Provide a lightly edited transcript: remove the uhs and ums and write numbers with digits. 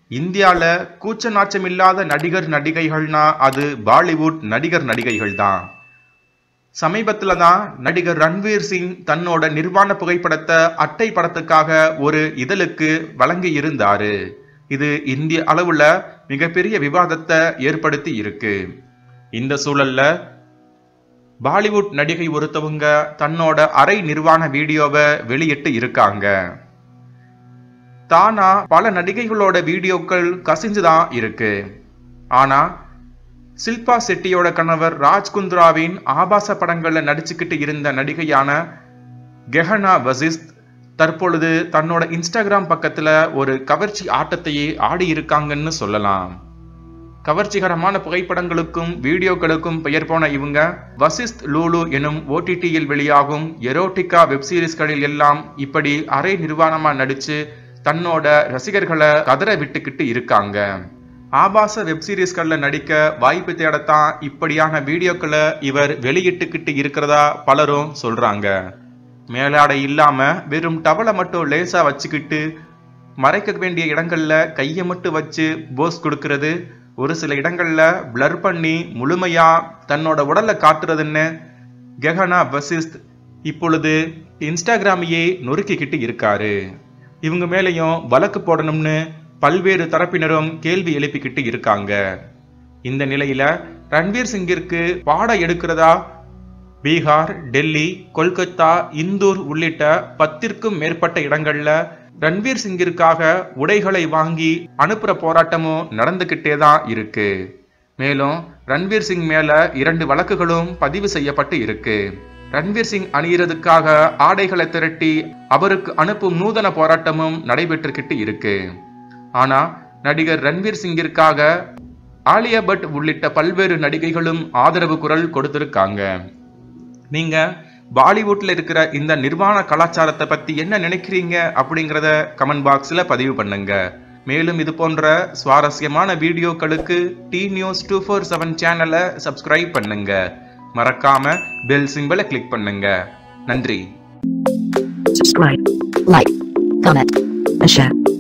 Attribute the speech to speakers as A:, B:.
A: இந்தியால கூச்ச நாச்சமில்லாத நடிகர் நடிகைகள்னா அது பாலிவுட் நடிகர் நடிகைகள் தான். சமீபத்துல தான் நடிகர் ரன்வீர் சிங் தன்னோட நிர்வாண புகைப்படத்தை அட்டை படத்துக்காக ஒரு இதழுக்கு வழங்கி இருந்தாரு. இது இந்திய அளவுல மிகப்பெரிய விவாதத்தை ஏற்படுத்தி இருக்கு. இந்த சூழல்ல பாலிவுட் நடிகை ஒருத்தவங்க தன்னோட அரை நிர்வாண வீடியோவை வெளியிட்டு இருக்காங்க. தானா பல நடிகைகளோட வீடியோக்கள் கசிஞ்சுதான் இருக்கு. ஆனா ஷில்பா செட்டியோட கணவர் ராஜ்குந்த்ராவின் ஆபாச படங்கள்ல நடிச்சுக்கிட்டு இருந்த நடிகையான கெஹனா வசிஸ்த் தற்பொழுது தன்னோட இன்ஸ்டாகிராம் பக்கத்துல ஒரு கவர்ச்சி ஆட்டத்தையே ஆடி இருக்காங்கன்னு சொல்லலாம். கவர்ச்சிகரமான புகைப்படங்களுக்கும் வீடியோக்களுக்கும் பெயர் போன இவங்க வசிஸ்த் லூலு எனும் ஓடிடியில் வெளியாகும் எரோட்டிகா வெப்சீரிஸ்களில் எல்லாம் இப்படி அரை நிர்வாணமா நடிச்சு தன்னோட ரசிகர்களை கதற விட்டுக்கிட்டு இருக்காங்க. ஆபாச வெப்சீரிஸ்கள்ல நடிக்க வாய்ப்பு தேடத்தான் இப்படியான வீடியோக்களை இவர் வெளியிட்டுக்கிட்டு இருக்கிறதா பலரும் சொல்றாங்க. மேலாடை இல்லாம வெறும் டவலை மட்டும் லேசா வச்சுக்கிட்டு மறைக்க வேண்டிய இடங்கள்ல கையை மட்டும் வச்சு போஸ் கொடுக்கறது, ஒரு சில இடங்கள்ல பிளர் பண்ணி முழுமையா தன்னோட உடலை காட்டுறதுன்னு கெஹனா வசிஸ்த் இப்பொழுது இன்ஸ்டாகிராமையே நொறுக்கிக்கிட்டு இருக்காரு. இவங்க மேலையும் வழக்கு போடணும்னு பல்வேறு தரப்பினரும் கேள்வி எழுப்பிக்கிட்டு இருக்காங்க. இந்த நிலையில ரன்வீர் சிங்கிற்கு பாடம் எடுக்கிறதா பீகார், டெல்லி, கொல்கத்தா, இந்தூர் உள்ளிட்ட 10க்கும் மேற்பட்ட இடங்கள்ல ரன்வீர் சிங்கிற்காக உடைகளை வாங்கி அனுப்புற போராட்டமும் நடந்துகிட்டே தான் இருக்கு. மேலும் ரன்வீர் சிங் மேல 2 வழக்குகளும் பதிவு செய்யப்பட்டு இருக்கு. ரன்வீர் சிங் அணியறதுக்காக ஆடைகளை திரட்டி அவருக்கு அனுப்பும் நூதன போராட்டமும் நடைபெற்றுக்கிட்டு இருக்கு. ஆனா நடிகர் ரன்வீர் சிங்கிற்காக ஆலியா பட் உள்ளிட்ட பல்வேறு நடிகைகளும் ஆதரவு குரல் கொடுத்திருக்காங்க. நீங்க பாலிவுட்ல இருக்கிற இந்த நிர்வாண கலாச்சாரத்தை பத்தி என்ன நினைக்கிறீங்க அப்படிங்கறத கமெண்ட் பாக்ஸ்ல பதிவு பண்ணுங்க. மேலும் இது போன்ற சுவாரஸ்யமான வீடியோக்களுக்கு டி நியூஸ் 247 சேனலை சப்ஸ்கிரைப் பண்ணுங்க. மறக்காம பெல் சிம்பலை கிளிக் பண்ணுங்க. நன்றி.
B: Subscribe, like, comment, and share.